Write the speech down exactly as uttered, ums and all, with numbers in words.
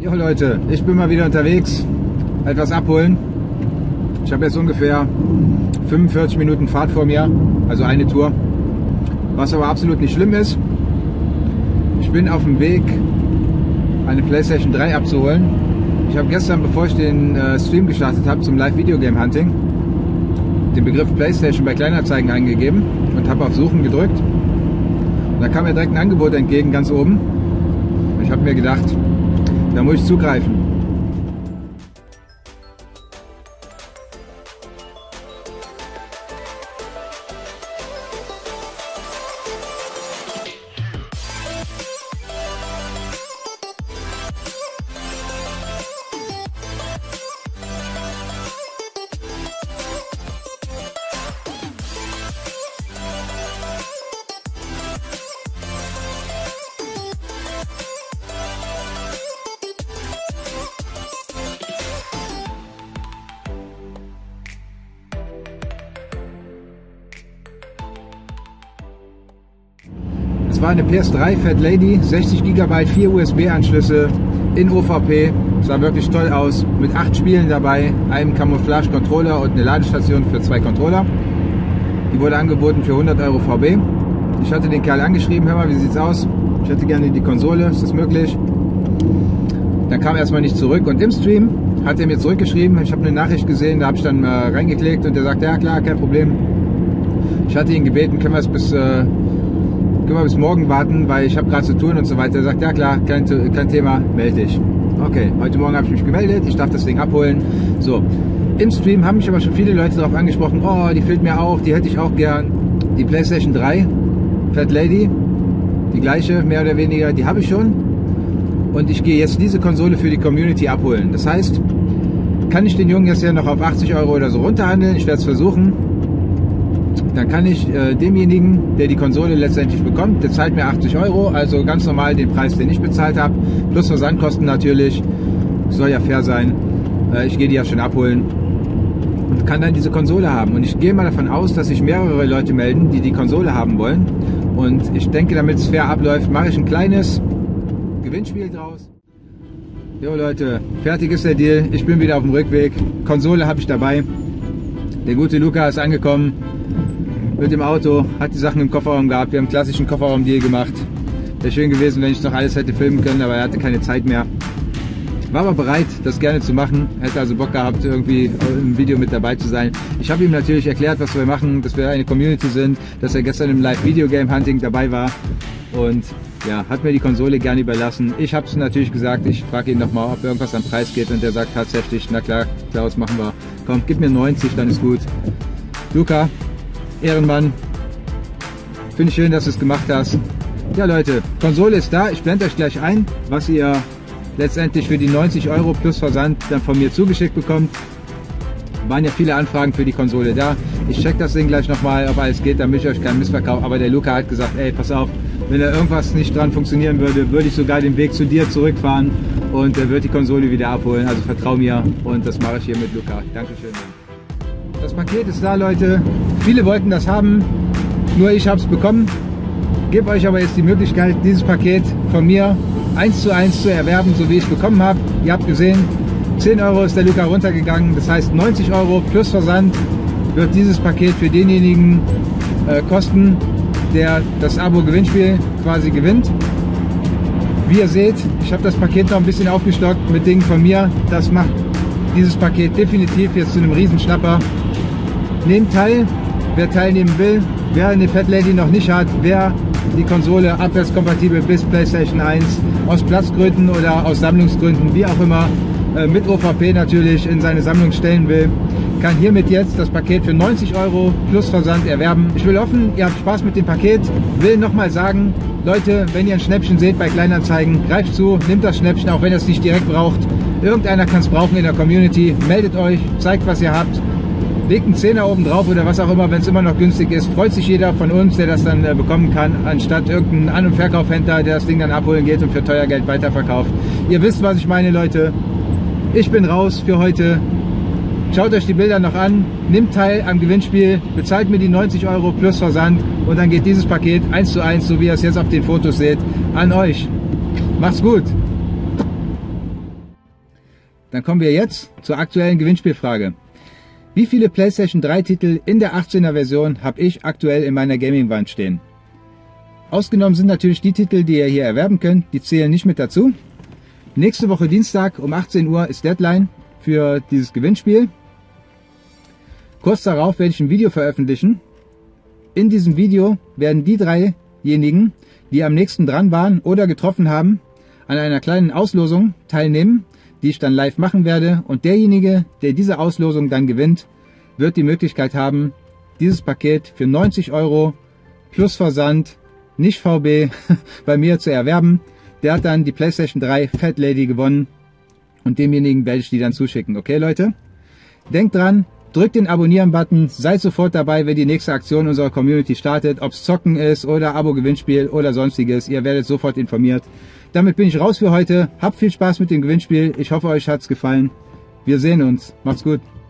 Jo Leute, ich bin mal wieder unterwegs, etwas abholen. Ich habe jetzt ungefähr fünfundvierzig Minuten Fahrt vor mir, also eine Tour, was aber absolut nicht schlimm ist. Ich bin auf dem Weg, eine PlayStation drei abzuholen. Ich habe gestern, bevor ich den äh, Stream gestartet habe zum Live-Video-Game-Hunting, den Begriff PlayStation bei Kleinanzeigen eingegeben und habe auf Suchen gedrückt. Und da kam mir direkt ein Angebot entgegen, ganz oben. Und ich habe mir gedacht, da muss ich zugreifen. Es war eine P S drei Fat Lady, sechzig Gigabyte, vier U S B-Anschlüsse in O V P, sah wirklich toll aus, mit acht Spielen dabei, einem Camouflage-Controller und eine Ladestation für zwei Controller. Die wurde angeboten für hundert Euro V B. Ich hatte den Kerl angeschrieben, hör mal, wie sieht's aus? Ich hätte gerne die Konsole, ist das möglich? Dann kam er erstmal nicht zurück und im Stream hat er mir zurückgeschrieben, ich habe eine Nachricht gesehen, da habe ich dann äh, reingeklickt und er sagte, ja klar, kein Problem. Ich hatte ihn gebeten, können wir es bis... Äh, können wir bis morgen warten, weil ich habe gerade zu tun und so weiter. Er sagt, ja klar, kein, kein Thema, melde dich. Okay, heute Morgen habe ich mich gemeldet, ich darf das Ding abholen. So, im Stream haben mich aber schon viele Leute darauf angesprochen, oh, die fehlt mir auch, die hätte ich auch gern. Die PlayStation drei, Fat Lady, die gleiche, mehr oder weniger, die habe ich schon. Und ich gehe jetzt diese Konsole für die Community abholen. Das heißt, kann ich den Jungen jetzt ja noch auf achtzig Euro oder so runterhandeln, ich werde es versuchen. Dann kann ich äh, demjenigen, der die Konsole letztendlich bekommt, der zahlt mir achtzig Euro, also ganz normal den Preis, den ich bezahlt habe, plus Versandkosten natürlich, soll ja fair sein. Äh, ich gehe die ja schon abholen und kann dann diese Konsole haben. Und ich gehe mal davon aus, dass sich mehrere Leute melden, die die Konsole haben wollen. Und ich denke, damit es fair abläuft, mache ich ein kleines Gewinnspiel draus. Jo Leute, fertig ist der Deal, ich bin wieder auf dem Rückweg, Konsole habe ich dabei. Der gute Luca ist angekommen mit dem Auto, hat die Sachen im Kofferraum gehabt. Wir haben einen klassischen Kofferraum-Deal gemacht. Wäre schön gewesen, wenn ich noch alles hätte filmen können, aber er hatte keine Zeit mehr. War aber bereit, das gerne zu machen. Hätte also Bock gehabt, irgendwie im Video mit dabei zu sein. Ich habe ihm natürlich erklärt, was wir machen, dass wir eine Community sind, dass er gestern im Live-Video-Game-Hunting dabei war. Und ja, hat mir die Konsole gerne überlassen. Ich habe es natürlich gesagt, ich frage ihn nochmal, ob irgendwas am Preis geht. Und er sagt tatsächlich, na klar, Klaus, machen wir. Komm, gib mir neunzig, dann ist gut. Luca, Ehrenmann, finde ich schön, dass du es gemacht hast. Ja Leute, Konsole ist da, ich blende euch gleich ein, was ihr letztendlich für die neunzig Euro plus Versand dann von mir zugeschickt bekommt. Waren ja viele Anfragen für die Konsole da. Ich check das Ding gleich nochmal, ob alles geht, damit ich euch keinen Missverkauf. Aber der Luca hat gesagt, ey, pass auf, wenn da irgendwas nicht dran funktionieren würde, würde ich sogar den Weg zu dir zurückfahren und er wird die Konsole wieder abholen. Also vertrau mir und das mache ich hier mit Luca. Dankeschön. Das Paket ist da, Leute. Viele wollten das haben, nur ich habe es bekommen. Gebe euch aber jetzt die Möglichkeit, dieses Paket von mir eins zu eins zu erwerben, so wie ich es bekommen habe. Ihr habt gesehen, zehn Euro ist der Luca runtergegangen. Das heißt, neunzig Euro plus Versand wird dieses Paket für denjenigen äh, kosten, der das Abo-Gewinnspiel quasi gewinnt. Wie ihr seht, ich habe das Paket noch ein bisschen aufgestockt mit Dingen von mir. Das macht dieses Paket definitiv jetzt zu einem Riesenschnapper. Nehmt teil, wer teilnehmen will, wer eine Fat Lady noch nicht hat, wer die Konsole abwärtskompatibel bis PlayStation eins aus Platzgründen oder aus Sammlungsgründen, wie auch immer, äh, mit O V P natürlich in seine Sammlung stellen will, kann hiermit jetzt das Paket für neunzig Euro plus Versand erwerben. Ich will hoffen, ihr habt Spaß mit dem Paket. Will nochmal sagen, Leute, wenn ihr ein Schnäppchen seht bei Kleinanzeigen, greift zu, nehmt das Schnäppchen, auch wenn ihr es nicht direkt braucht. Irgendeiner kann es brauchen in der Community. Meldet euch, zeigt, was ihr habt. Legt einen Zehner oben drauf oder was auch immer, wenn es immer noch günstig ist. Freut sich jeder von uns, der das dann äh, bekommen kann, anstatt irgendein An- und Verkaufhändler, der das Ding dann abholen geht und für teuer Geld weiterverkauft. Ihr wisst, was ich meine, Leute. Ich bin raus für heute. Schaut euch die Bilder noch an, nimmt teil am Gewinnspiel, bezahlt mir die neunzig Euro plus Versand und dann geht dieses Paket eins zu eins, so wie ihr es jetzt auf den Fotos seht, an euch. Macht's gut! dann kommen wir jetzt zur aktuellen Gewinnspielfrage. Wie viele PlayStation drei Titel in der achtzehner Version habe ich aktuell in meiner Gaming-Wand stehen? Ausgenommen sind natürlich die Titel, die ihr hier erwerben könnt, die zählen nicht mit dazu. Nächste Woche Dienstag um achtzehn Uhr ist Deadline für dieses Gewinnspiel. Kurz darauf werde ich ein Video veröffentlichen. In diesem Video werden die dreijenigen, die am nächsten dran waren oder getroffen haben, an einer kleinen Auslosung teilnehmen, die ich dann live machen werde. Und derjenige, der diese Auslosung dann gewinnt, wird die Möglichkeit haben, dieses Paket für neunzig Euro plus Versand, nicht V B, bei mir zu erwerben. Der hat dann die PlayStation drei Fat Lady gewonnen und demjenigen werde ich die dann zuschicken. Okay, Leute? Denkt dran, drückt den Abonnieren-Button, seid sofort dabei, wenn die nächste Aktion unserer Community startet, ob es Zocken ist oder Abo-Gewinnspiel oder sonstiges. Ihr werdet sofort informiert. Damit bin ich raus für heute. Habt viel Spaß mit dem Gewinnspiel. Ich hoffe, euch hat's gefallen. Wir sehen uns. Macht's gut.